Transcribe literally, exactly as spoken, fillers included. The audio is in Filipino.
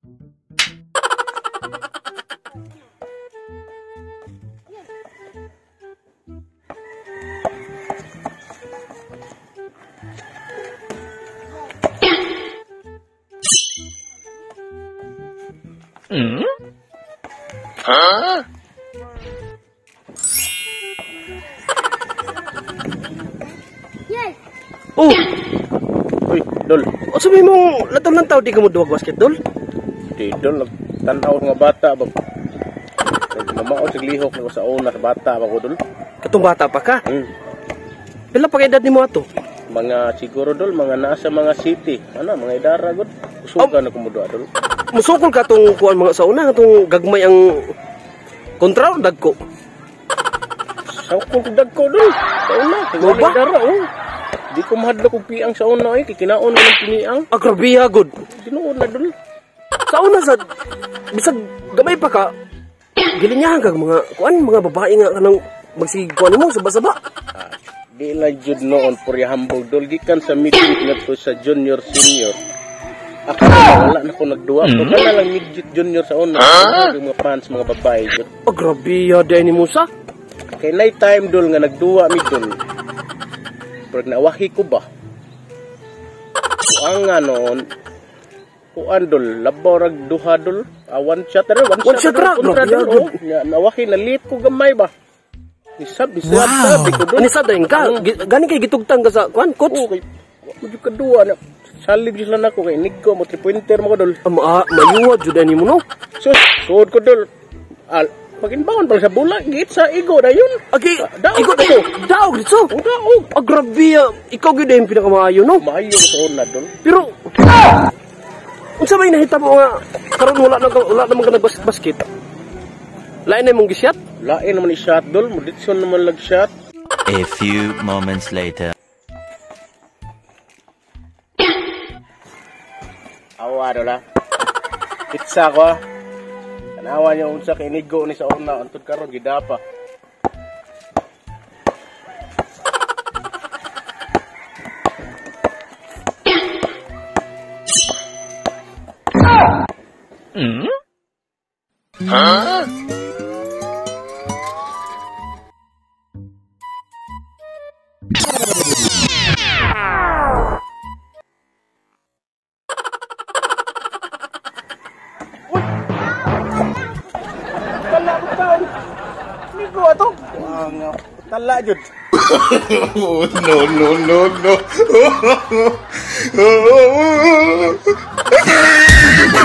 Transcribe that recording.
Hmm? Huh? Yes. Oh, Uy, Dol. o sabi mong lataw-lantaw di ka mo duwag basket, Dol? Di, Dol. Tanaw nga bata ba? Nagmamaot siglihok na sa una sa bata ba ko, Dol? Katong bata pa ka. Hmm. Pila pa kay edad nimo ato? Mga siguro, Dol, mga nasa mga city. Ano, mga idara, God. Usugan na kumudua, Dol. Musukol ka tong kuan mga sa una, katong gagmay ang kontra o dagko. Sa kung dagko, Dol. Sa una, sa Mo mga ba? idara, oh. Di ko mahadla kong piang sa una, eh. Kikinaon na ng piniang. Ah, grabe ha, good. Dinuon na, Dol. Sa una sa bisag gamay pa ka, gilinyahan ka mga kuan mga babae nga kanang magsiguan mo sa basa-ba. Ah, di lang jud noon purya hambog, Dol. Gikan sa meeting na to sa junior senior. Ako na wala na ko nagduwa. Ako ka na lang midget junior sa una. Yung mga fans, mga babae, Dol. Oh, grabe ha, di ni Musa. Kay night time, Dol, nga nagduwa mi, Dol. Pero nawahi ko ba? Kuang nga noon, kuan, Dol, laborag duha, Dol. Ah, one shot na, one, One shot ra, kontra, grabe, Dol. Dol. Oh, nya- nawahi, nalit ko gamay ba? Isab, isab, sabi ko, Dol. Ani sa dayon ka, gi- gani kay gitugtang ka sa kuan coach. Oo, kay, wala ko kaduwa na. Salig sila na ko, kay Nico, mo three-pointer mo ko, Dol. Ah, ma mayuwad jud ni mo no. So, suod ko, Dol. Al, pag-inbound pala sa bula, git sa igo na yun. Agi, Daog ikaw ko. daog dito. O, daog. Ah, grabe ha. Ikaw gyud ang pinakamaayo no. Maayo ko sa una, Dol. Pero unsa may nahitabo nga karon wala na ka- wala naman ka nagbasket. Lain na mong gisyat. Lain naman i-shot, Dol. Muditson naman lag-shot. A few moments later. Awa, Dol, ha. Pizza ko, ha. Tanawa niya unsa kay Nigo ni sa una. Antod karon gidapa. Hmm? Huh? Tala ko taon. Nigo ato. Wow, nga. Tala jud. Oh, no, no, no, no.